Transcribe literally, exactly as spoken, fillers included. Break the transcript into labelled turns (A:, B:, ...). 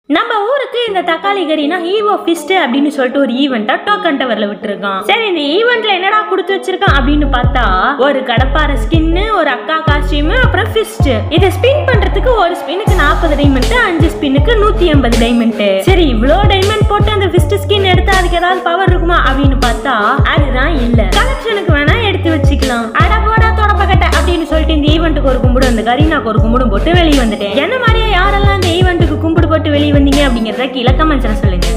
A: நம்ம ஊருக்கு இந்த தக்காளி கறினா ஹீவோ ஃபிஸ்ட் அப்படின்னு சொல்லிட்டு ஒரு ஈவெண்டா டோக்கன் டவர்ல விட்டுருக்கான். சரி, இந்த ஈவெண்ட்ல என்னடா கொடுத்து வச்சிருக்கான் அப்படின்னு பார்த்தா ஒரு கடப்பார ஸ்கின்னு, ஒரு அக்கா காஸ்டியூம், அப்புறம் ஃபிஸ்ட். இதை ஸ்பின் பண்றதுக்கு ஒரு ஸ்பின்னுக்கு நாற்பது டைமண்ட், அஞ்சு ஸ்பின்னுக்கு நூத்தி எண்பது டைமண்ட். சரி, இவ்வளோ டைமண்ட் போட்டு அந்த ஃபிஸ்ட் ஸ்கின் எடுத்து அதுக்கு ஏதாவது பவர் இருக்குமா அப்படின்னு பார்த்தா அதுதான் இல்ல. கலெக்ஷனுக்கு வேணா எடுத்து வச்சுக்கலாம். அடபோடா தொடப்பக்கட்ட அப்படின்னு சொல்லிட்டு இந்த ஈவெண்ட்டுக்கு ஒரு கும்பிடு, அந்த கரீனாக்கு ஒரு கும்பிடும் போட்டு வெளியே வந்துட்டேன். என்ன மாதிரியா யாரெல்லாம் இந்த ஈவெண்ட்டுக்கு கும்பிடு போட்டு வெளியே வந்தீங்க அப்படிங்கறத கீழே கமெண்ட்ஸ்ல சொல்லுங்க.